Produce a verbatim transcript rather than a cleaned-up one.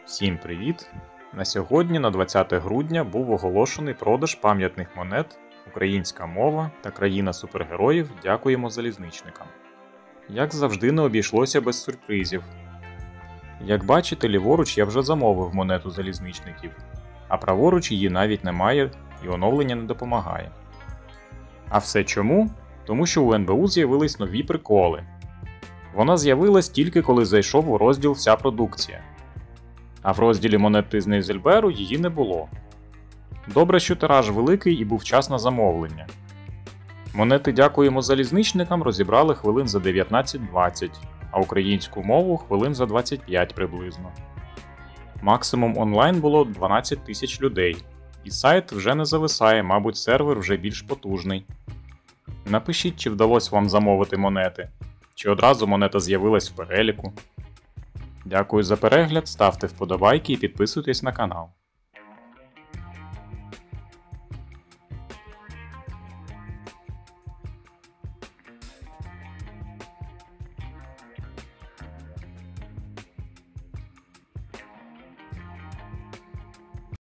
Всім привіт! На сьогодні, на двадцяте грудня, був оголошений продаж пам'ятних монет «Українська мова» та «Країна супергероїв. Дякуємо залізничникам». Як завжди, не обійшлося без сюрпризів. Як бачите, ліворуч я вже замовив монету залізничників, а праворуч її навіть немає і оновлення не допомагає. А все чому? Тому що у ен бе у з'явились нові приколи. Вона з'явилась тільки коли зайшов у розділ «Вся продукція». А в розділі монети з Нейзельберу її не було. Добре, що тираж великий і був час на замовлення. Монети «Дякуємо залізничникам» розібрали хвилин за дев'ятнадцять двадцять, а українську мову хвилин за двадцять п'ять приблизно. Максимум онлайн було дванадцять тисяч людей, і сайт вже не зависає, мабуть, сервер вже більш потужний. Напишіть, чи вдалося вам замовити монети, чи одразу монета з'явилась в переліку. Дякую за перегляд, ставте вподобайки і підписуйтесь на канал.